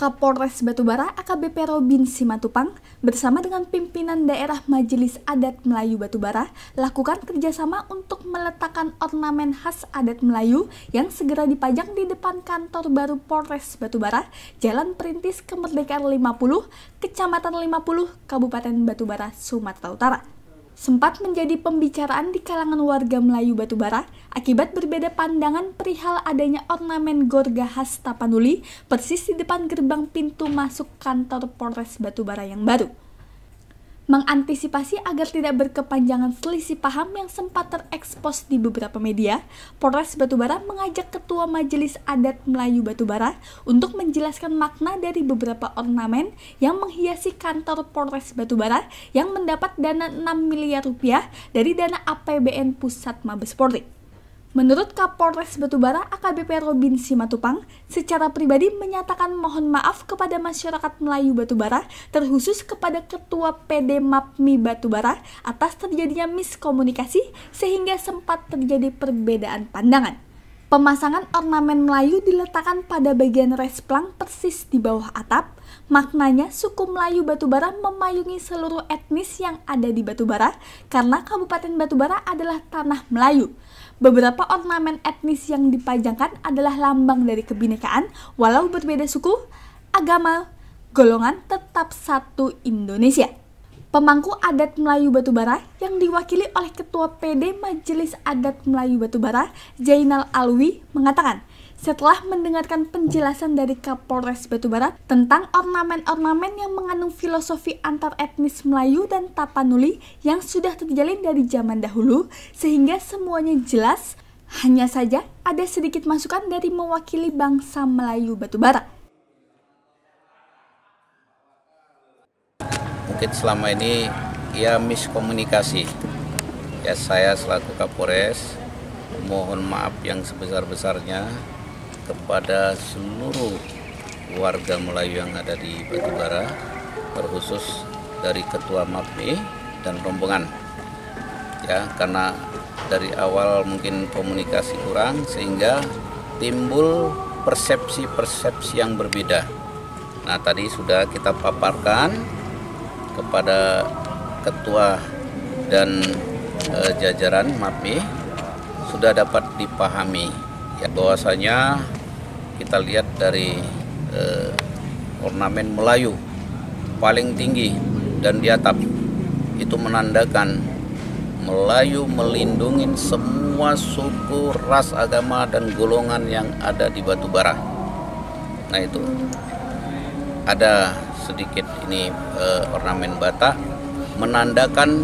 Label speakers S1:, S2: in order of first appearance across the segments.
S1: Kapolres Batubara AKBP Robin Simatupang bersama dengan pimpinan daerah Majelis Adat Melayu Batubara lakukan kerjasama untuk meletakkan ornamen khas adat Melayu yang segera dipajang di depan kantor baru Polres Batubara, Jalan Perintis Kemerdekaan 50, Kecamatan 50, Kabupaten Batubara, Sumatera Utara. Sempat menjadi pembicaraan di kalangan warga Melayu Batubara akibat berbeda pandangan perihal adanya ornamen gorga khas Tapanuli persis di depan gerbang pintu masuk kantor Polres Batubara yang baru. Mengantisipasi agar tidak berkepanjangan selisih paham yang sempat terekspos di beberapa media, Polres Batubara mengajak Ketua Majelis Adat Melayu Batubara untuk menjelaskan makna dari beberapa ornamen yang menghiasi kantor Polres Batubara yang mendapat dana 6 miliar rupiah dari dana APBN Pusat Mabes Polri. Menurut Kapolres Batubara AKBP Robin Simatupang, secara pribadi menyatakan mohon maaf kepada masyarakat Melayu Batubara, terkhusus kepada Ketua PD MAPMI Batubara atas terjadinya miskomunikasi sehingga sempat terjadi perbedaan pandangan. Pemasangan ornamen Melayu diletakkan pada bagian resplang persis di bawah atap. Maknanya suku Melayu Batubara memayungi seluruh etnis yang ada di Batubara karena Kabupaten Batubara adalah tanah Melayu. Beberapa ornamen etnis yang dipajangkan adalah lambang dari kebinekaan, walau berbeda suku, agama, golongan tetap satu Indonesia. Pemangku adat Melayu Batubara yang diwakili oleh Ketua PD Majelis Adat Melayu Batubara, Zainal Alwi, mengatakan, setelah mendengarkan penjelasan dari Kapolres Batubara tentang ornamen-ornamen yang mengandung filosofi antar etnis Melayu dan Tapanuli yang sudah terjalin dari zaman dahulu, sehingga semuanya jelas, hanya saja ada sedikit masukan dari mewakili bangsa Melayu Batubara.
S2: Mungkin selama ini ya miskomunikasi. Ya, saya selaku Kapolres mohon maaf yang sebesar-besarnya kepada seluruh warga Melayu yang ada di Batubara, terkhusus dari Ketua MAPMI dan rombongan. Ya, karena dari awal mungkin komunikasi kurang sehingga timbul persepsi-persepsi yang berbeda. Nah, tadi sudah kita paparkan kepada Ketua dan jajaran MAPMI, sudah dapat dipahami ya bahwasanya kita lihat dari ornamen Melayu paling tinggi dan di atap itu menandakan Melayu melindungi semua suku, ras, agama, dan golongan yang ada di Batubara. Nah, itu ada sedikit ini ornamen Batak menandakan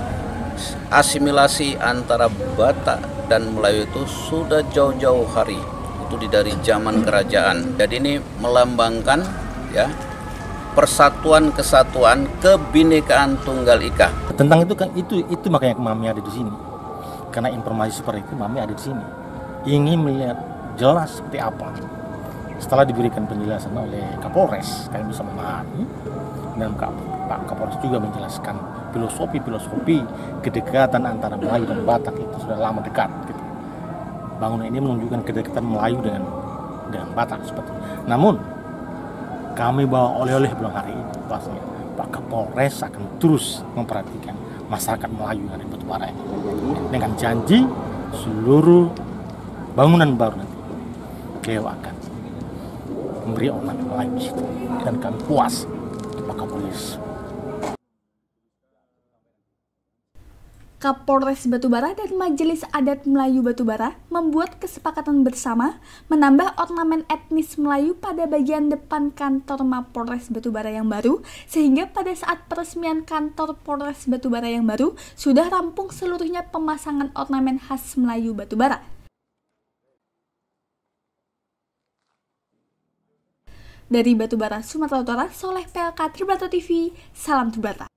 S2: asimilasi antara Batak dan Melayu itu sudah jauh-jauh hari, itu dari zaman kerajaan. Jadi ini melambangkan ya persatuan, kesatuan, kebinekaan tunggal ika.
S3: Tentang itu kan itu makanya Mami ada di sini. Karena informasi seperti itu Mami ada di sini. Ingin melihat jelas seperti apa. Setelah diberikan penjelasan oleh Kapolres, kami bisa memahami, dan Pak Kapolres juga menjelaskan filosofi kedekatan antara Melayu dan Batak itu sudah lama dekat. Gitu. Bangunan ini menunjukkan kedekatan Melayu dengan Batak seperti. Namun kami bawa oleh-oleh pulang hari ini, pastinya Pak Kapolres akan terus memperhatikan masyarakat Melayu yang ada di Batubara ini dengan janji seluruh bangunan baru nanti beliau akan memberi ornamen Melayu di situ dan kami puas Pak Kapolres.
S1: Kapolres Batubara dan Majelis Adat Melayu Batubara membuat kesepakatan bersama menambah ornamen etnis Melayu pada bagian depan kantor Mapolres Batubara yang baru, sehingga pada saat peresmian kantor Polres Batubara yang baru sudah rampung seluruhnya pemasangan ornamen khas Melayu Batubara. Dari Batubara, Sumatera Utara, Soleh PLK Tribrata TV, salam Tribrata.